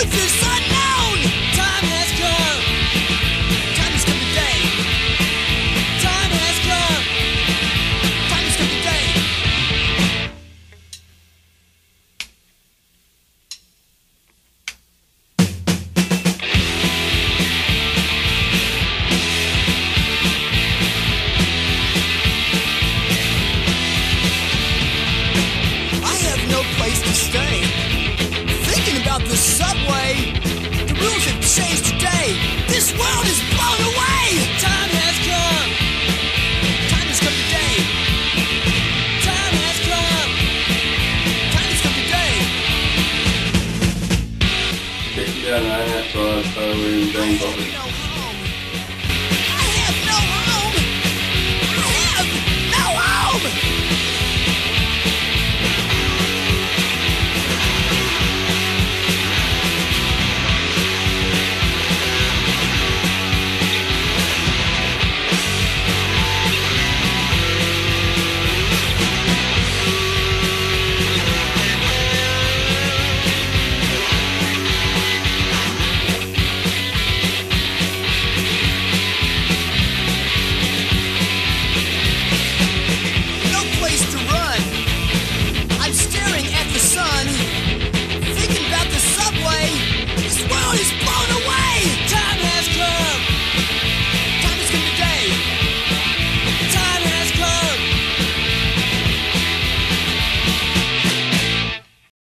this unknown. Time has come. Time has come today. Time has come. Time has come today. I have no place to stay. Thinking about the subway. The rules have changed today. This world is blown away. Time has come. Time has come today. Time has come. Time has come today. Kekliler, Einheitsbau, Steuerung, Denkbau.